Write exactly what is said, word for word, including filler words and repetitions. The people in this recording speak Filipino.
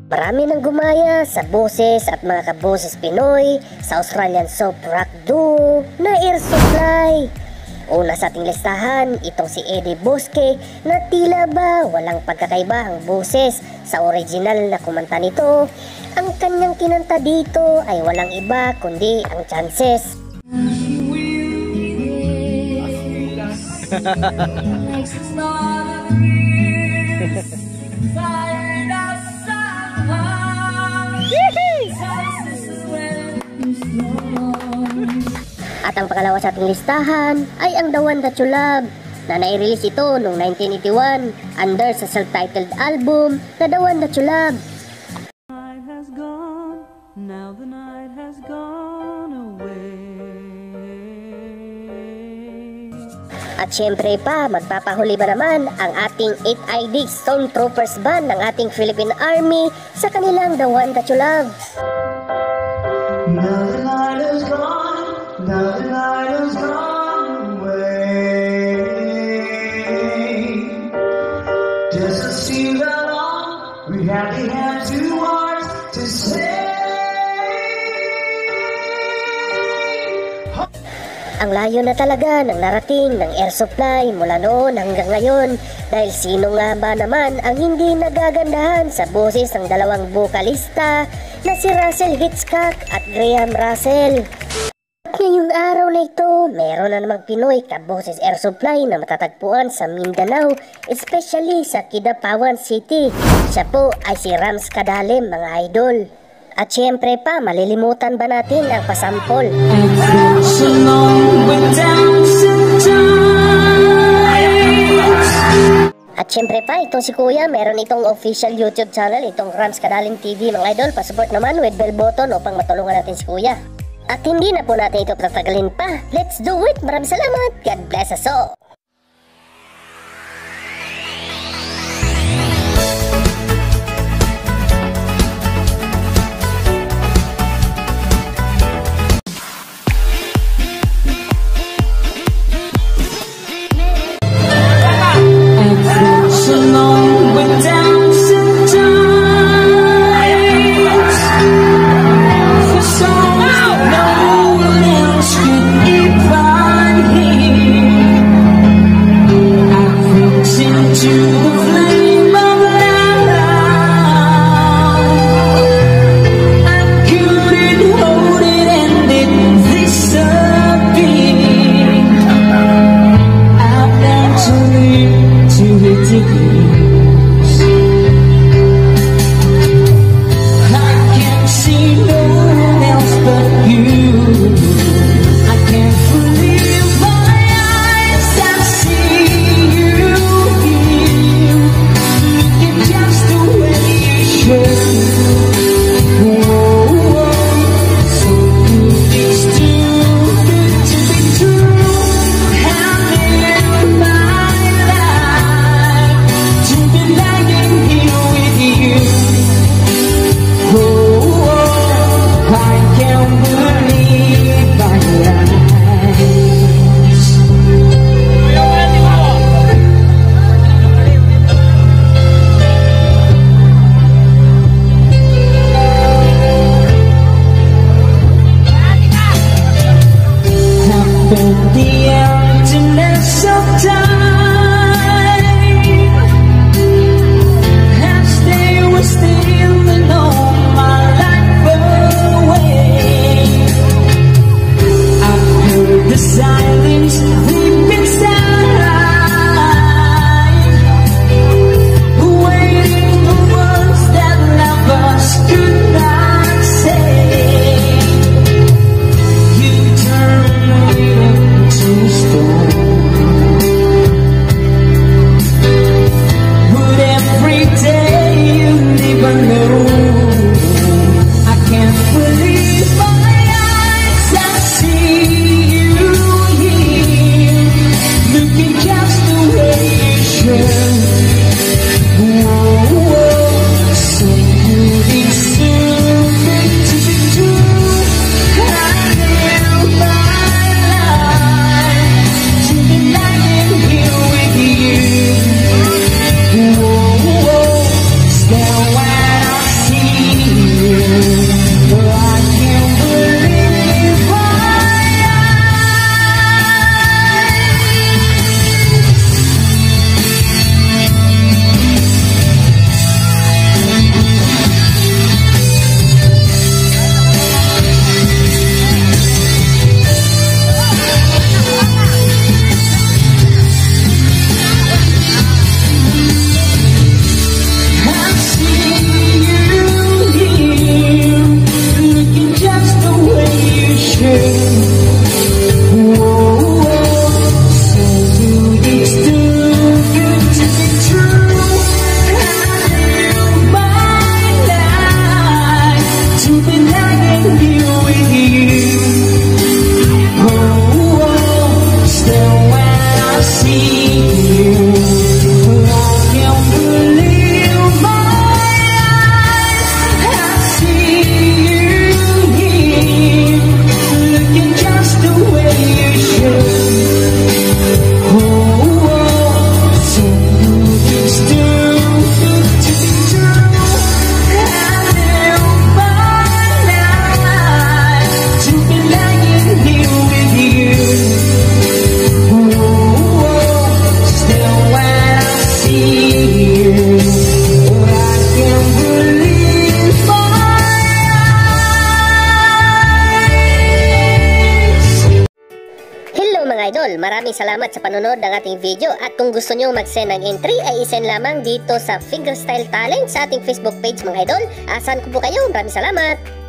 Marami nang gumaya sa boses at mga kaboses Pinoy sa Australian soap rock duo na Air Supply. Una sa ating listahan, itong si Eddie Bosque na tila ba walang pagkakaiba ang boses sa original na kumanta nito. Ang kanyang kinanta dito ay walang iba kundi ang Chances. At ang pangalawa sa ating listahan ay ang The One That You Love na nai-release ito noong nineteen eighty-one under sa self-titled album na The One That You Love. Night has gone, now the night has gone away. At syempre pa, magpapahuli ba naman ang ating eight I D Stormtroopers band ng ating Philippine Army sa kanilang The One That You Love. Now the night has gone, now the night has gone away. Just to see how long we had to have two hearts to say. Ang layo na talaga ng narating ng Air Supply mula noon hanggang ngayon dahil sino nga ba naman ang hindi nagagandahan sa boses ng dalawang bokalista na si Russell Hitchcock at Graham Russell. At ngayong araw na ito, meron na namang Pinoy kaboses Air Supply na matatagpuan sa Mindanao, especially sa Kidapawan City. Siya po ay si Rams Kadalim, mga idol. At syempre pa, malilimutan ba natin ang pasampol? At syempre pa, itong si Kuya, meron itong official YouTube channel, itong Rams Kadalim T V, mga idol. Pasupport naman with bell button upang matulungan natin si Kuya. At hindi na po natin ito patagalin pa. Let's do it! Maraming salamat! God bless us all! mga idol. Maraming salamat sa panonood ng ating video. At kung gusto nyo mag-send ng entry ay isend lamang dito sa Fingerstyle Talent sa ating Facebook page mga idol. Asan ko po kayo. Maraming salamat.